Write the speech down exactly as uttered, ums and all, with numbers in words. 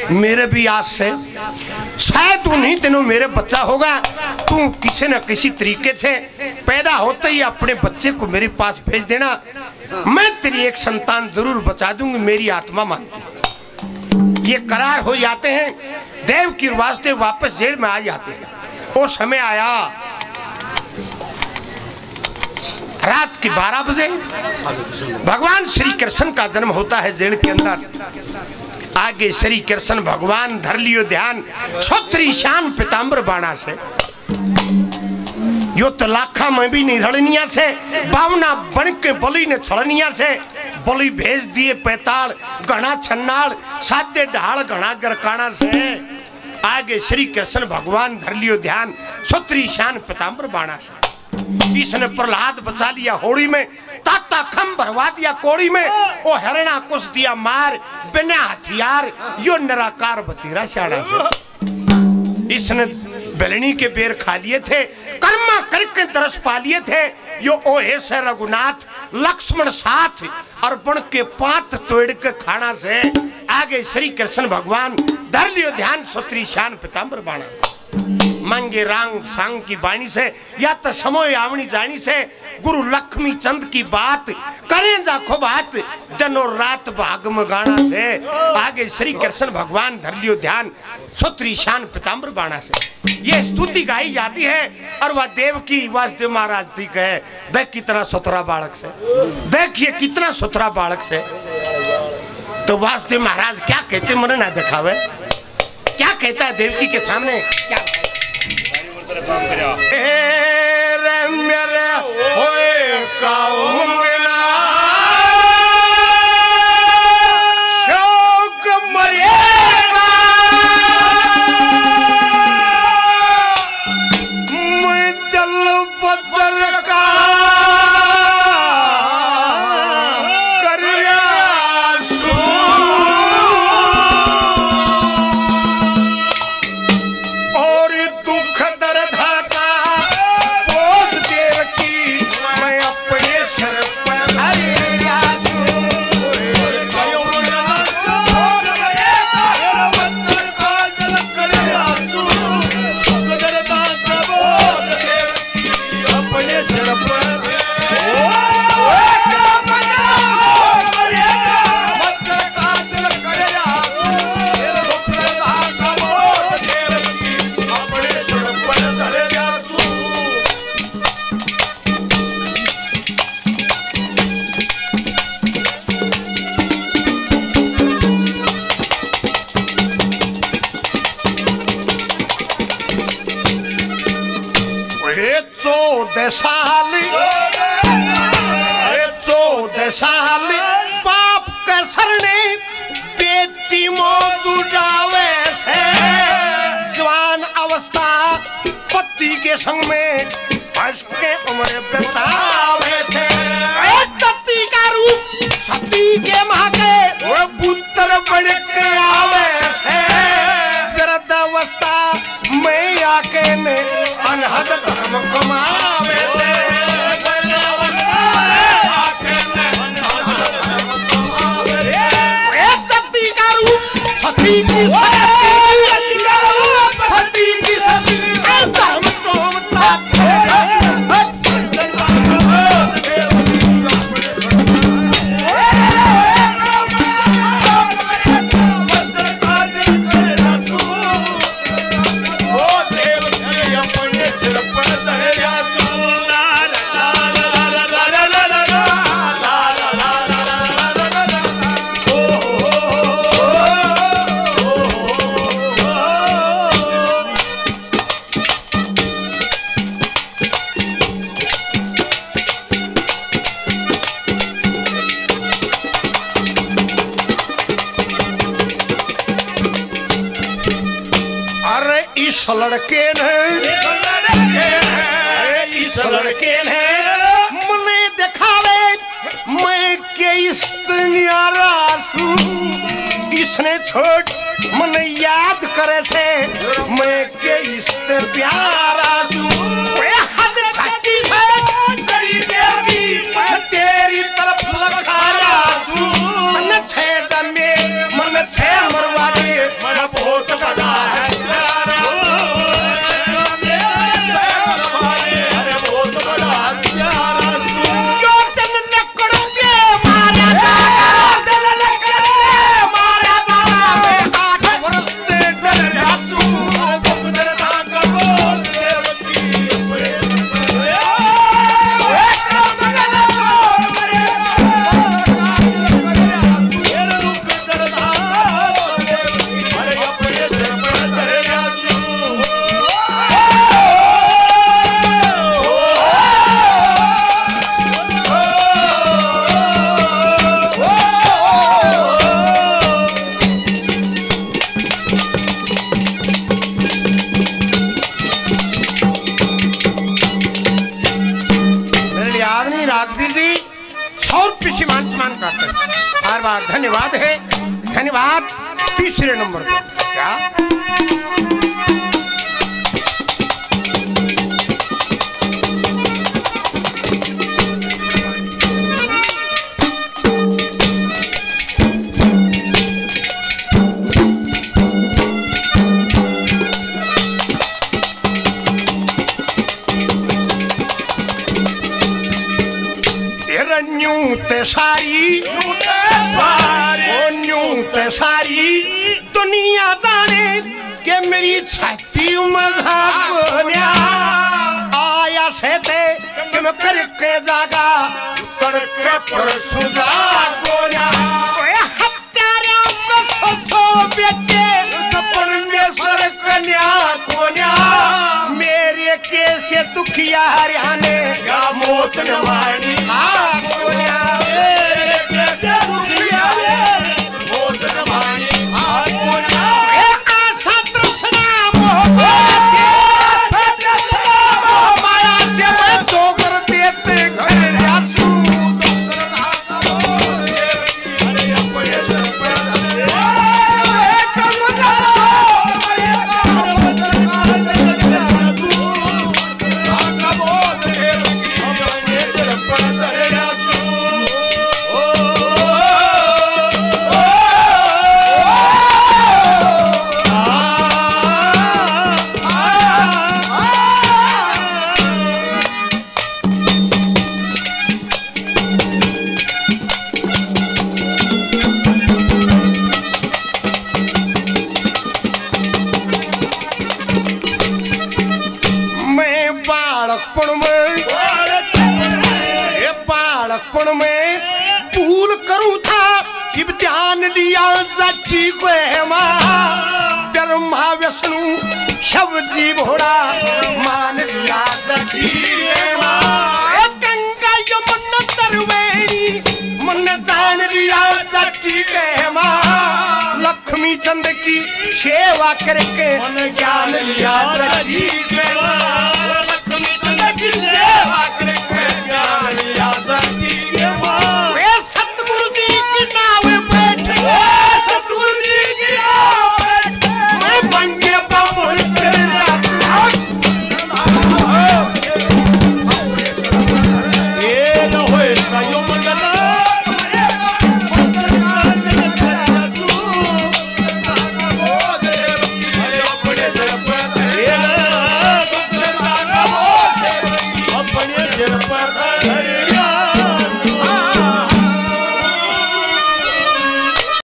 मेरे भी आस से शायद उन्हीं दिनों मेरे बच्चा होगा। तू किसी न किसी तरीके से पैदा होते ही अपने बच्चे को मेरे पास भेज देना, मैं तेरी एक संतान जरूर बचा दूंगी, मेरी आत्मा मानती। ये करार हो जाते हैं। देव की वास्ते वापस जेल में आ जाते हैं। वो समय आया रात के बारह बजे भगवान श्री कृष्ण का जन्म होता है जेल के अंदर। आगे श्री कृष्ण भगवान धर लियो ध्यान, छत्री शान पीताम्बर बाणा से यो तो लाखा में भी नहीं रड़निया से बावना बन के बलि ने छड़निया से बलि भेज दिए पैताल घना छन्नाल सादे ढाल घना गरकाना से। आगे श्री कृष्ण भगवान धर लियो ध्यान, छत्री शान पीताम्बर बाणा से। इसने प्रहलाद बचा लिया होड़ी में, ताता खम भरवा दिया कोड़ी में, ओ हरणा कुछ दिया मार बिना हथियार यो निराकार बतीरा शाड़ा से। इसने बेलनी के बेर खा लिए थे, कर्मा करके दरस पा लिए थे। यो ओहे से रघुनाथ लक्ष्मण साथ अर्पण के पात तोड़ के खाना से। आगे श्री कृष्ण भगवान धर लियो ध्यान, छत्री शान पीताम्बर बाणा से। मांगे रांग सांग की बाणी से या तो समय आवनी जानी से गुरु लक्ष्मी चंद की बात करें जाखो बात दिनों रात भाग में गाना से। आगे श्री कृष्ण भगवान धर लियो ध्यान, छत्री शान पीताम्बर बाणा से। ये स्तुति गाई जाती है और वह देव की वासुदेव महाराज जी कहे, देख कितना सुथरा बालक से, देखिए कितना सुथरा बालक से। तो वासुदेव महाराज क्या कहते मन ना दिखावे, क्या कहता है देवकी के सामने, क्या काम मेरे होए काउंगना शौक मरेगा मैं जल बदर का साली चौदह साली बाप के सरने बेटी मौत उड़ावे से। जवान अवस्था पति के संग में फंस के उम्र बितावे से। सती का रूप सती के माँ के वो पुत्र बन के आवे से। वृद्ध अवस्था में आके ने अनहद धर्म कमावे से। सती का रूप सती की सती की सती धर्म इस लड़के ने इस लड़के ने मने दिखावे मैं के इस्तनियारासू। इसने छोड़ मने याद करे से मैं के इस्त प्यारासू। हद छक्की से तेरी देवी तेरी तरफ लखारासू। मन छे जमे मन छे मरवा दे मन का धन्यवाद है। धन्यवाद। तीसरे नंबर पर क्या ते सारी ते सारी दुनिया जाने के मेरी छाती मघा आया से ते कि मैं करके जागा करके परसों जागोया हत्यारों को सो बेटे सपन में सर कन्या कोन्या मेरे कैसे दुखिया हरियाणे या मौत नवानी में भूल करूं था इब ध्यान दिया सच्ची को ब्रह्मा विष्णु शव जी भोड़ा मान लिया सच्ची गंगा यमुना तरवेणी मन जान लिया सच्ची लक्ष्मी चंद की सेवा करके मन ज्ञान लिया सच्ची लक्ष्मी चंद की सेवा करके